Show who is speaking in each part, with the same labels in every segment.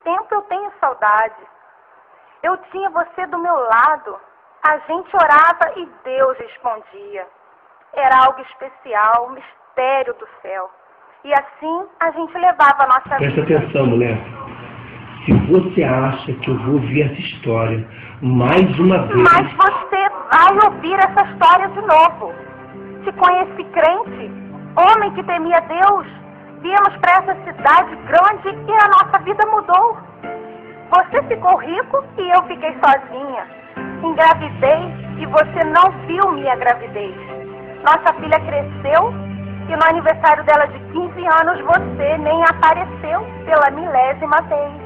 Speaker 1: tempo eu tenho saudade. Eu tinha você do meu lado. A gente orava e Deus respondia. Era algo especial, um mistério do céu. E assim a gente levava a nossa vida.
Speaker 2: Presta atenção, mulher. Se você acha que eu vou ouvir essa história mais uma vez...
Speaker 1: Mas você vai ouvir essa história de novo. Te conheci crente, homem que temia Deus. Viemos para essa cidade grande e a nossa vida mudou. Você ficou rico e eu fiquei sozinha. Engravidei e você não viu minha gravidez. Nossa filha cresceu e no aniversário dela de 15 anos você nem apareceu pela milésima vez.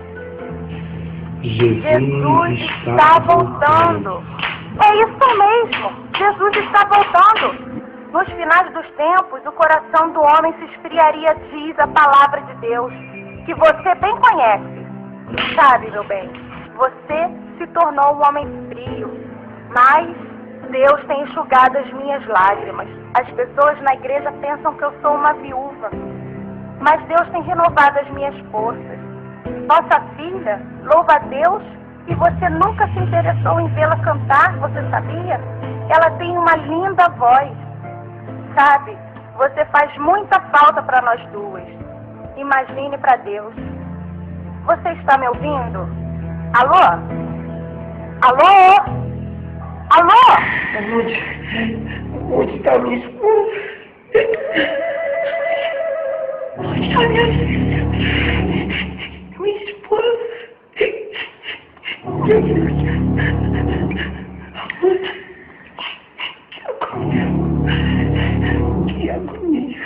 Speaker 1: Jesus está voltando. É isso mesmo. Jesus está voltando. Nos finais dos tempos, o coração do homem se esfriaria, diz a palavra de Deus, que você bem conhece. Sabe, meu bem, você se tornou um homem frio, mas Deus tem enxugado as minhas lágrimas. As pessoas na igreja pensam que eu sou uma viúva, mas Deus tem renovado as minhas forças. Nossa filha louva a Deus e você nunca se interessou em vê-la cantar, você sabia? Ela tem uma linda voz. Sabe, você faz muita falta para nós duas. Imagine para Deus. Você está me ouvindo? Alô? Alô? Alô?
Speaker 2: Onde está minha esposa? Onde está minha filha? Minha esposa? Que agonia!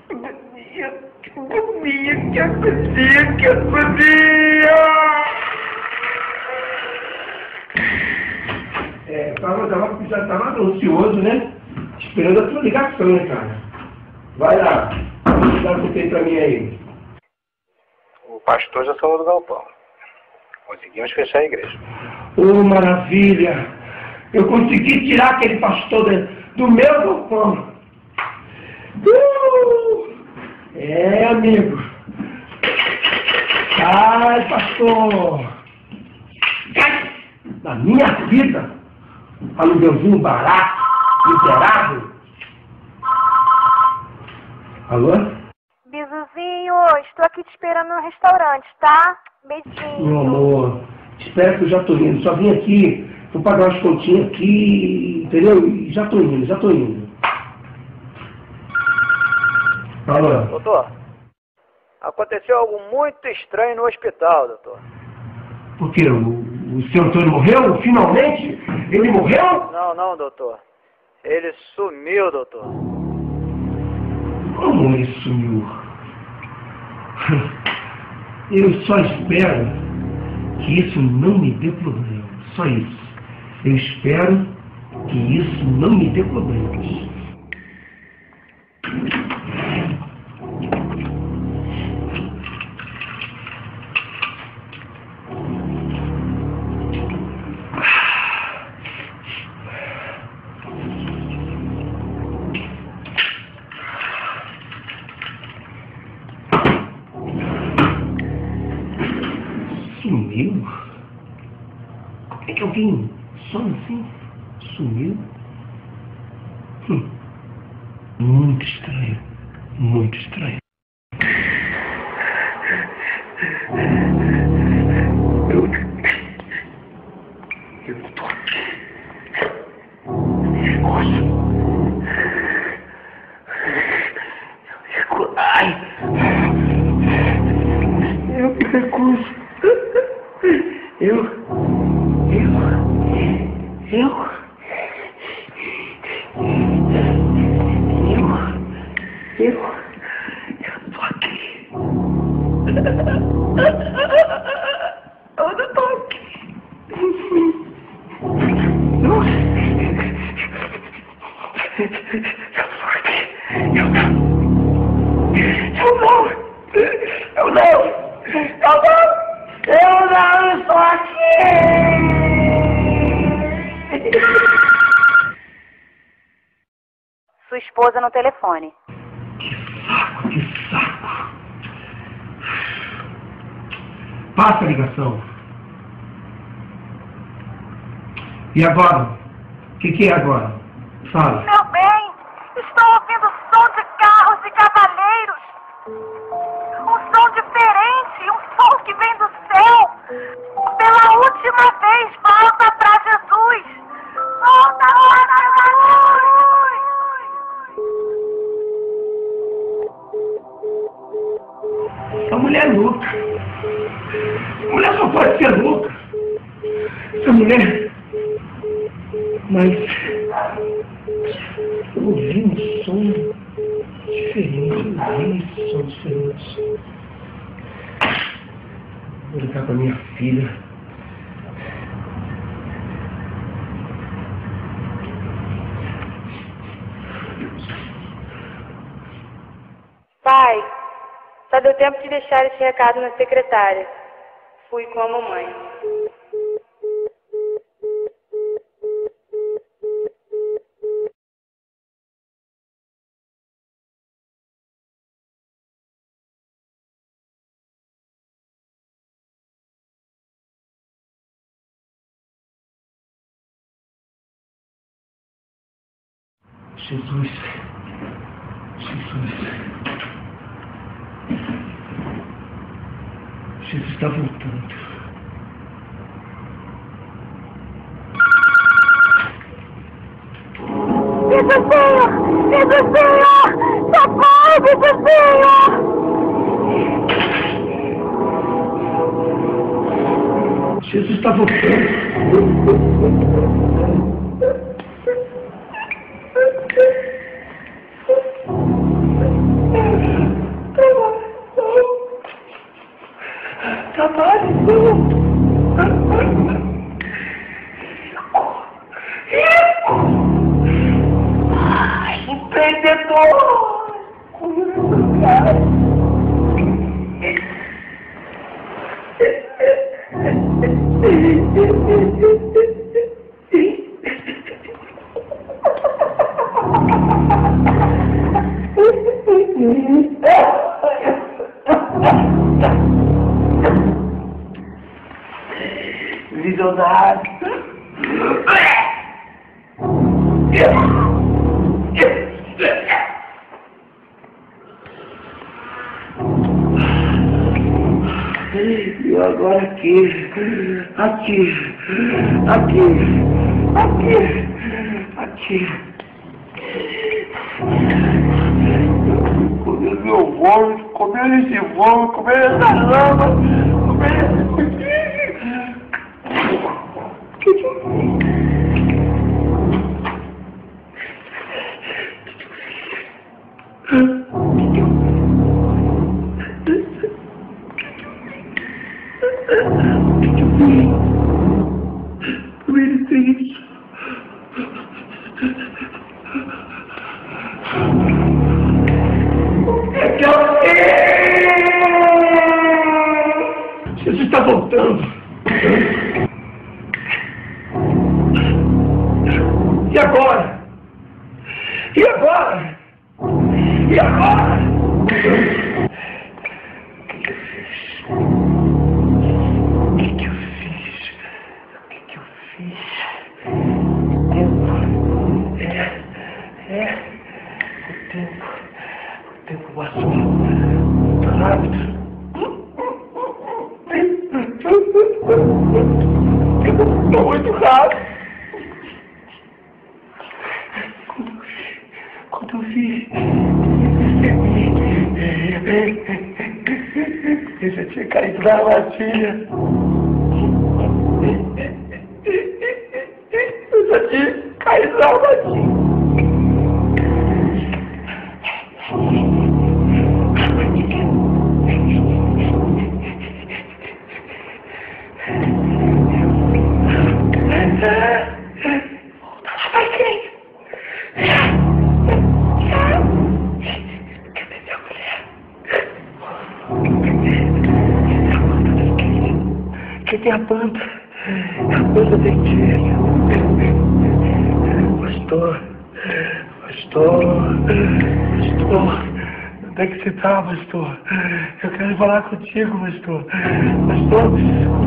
Speaker 2: Já estava ansioso, né? Esperando a tua ligação, né, cara? Vai lá. Dá o que tem pra mim aí.
Speaker 3: O pastor já saiu do galpão. Conseguimos fechar a igreja.
Speaker 2: Oh, maravilha! Eu consegui tirar aquele pastor do meu galpão. É, amigo. Ai, pastor. Ai, na minha vida. Alugãozinho barato, miserável. Alô?
Speaker 1: Bizuzinho, estou aqui te esperando no restaurante, tá? Beijinho.
Speaker 2: Meu amor, espera que eu já tô indo. Só vim aqui, vou pagar umas continhas aqui, entendeu? E já tô indo. Alô?
Speaker 3: Doutor, aconteceu algo muito estranho no hospital, doutor.
Speaker 2: Por quê? O seu Antônio morreu? Finalmente? Ele morreu?
Speaker 3: Não, doutor. Ele sumiu, doutor.
Speaker 2: Como ele sumiu? Eu só espero que isso não me dê problema. Só isso. Eu espero que isso não me dê problemas. Sumiu? Como é que alguém some assim? Sumiu? Muito estranho. Muito estranho. Eu não tô aqui. Ai! Eu me recuso. Eu tô aqui. Eu não tô aqui. Não. Eu não estou aqui.
Speaker 1: Sua esposa no telefone.
Speaker 2: Que saco. Faça a ligação. E agora? O que é agora? Fala.
Speaker 1: Meu bem, estou ouvindo som de carros e cavaleiros. Um som diferente, um som que vem do céu. Pela última vez, volta pra Jesus. Volta para Jesus.
Speaker 2: A mulher é louca. A mulher só pode ser louca. Essa mulher... Mas... eu ouvi um som diferente. Eu ouvi um som diferente. Vou ligar para minha filha.
Speaker 4: Pai, só deu tempo de deixar esse recado na secretária. Fui com a mamãe.
Speaker 2: Jesus. Jesus. Jesus está voltando.
Speaker 1: Jesusinho! Jesusinho! Socorro, Jesusinho!
Speaker 2: Jesus está voltando. Visionário. E agora aqui. Comendo meu vômito, comendo esse vômito, comendo essa lama, comendo esse... Jesus está voltando. E agora? E agora? E agora? O que eu fiz? O tempo passou rápido. Estou muito rápido. Quando eu vi, eu já tinha caído na armadilha. Eu já tinha caído na armadilha. Aqui tem a banda da igreja. Pastor,
Speaker 5: Onde é que você está, pastor? Eu quero falar contigo, pastor. Pastor,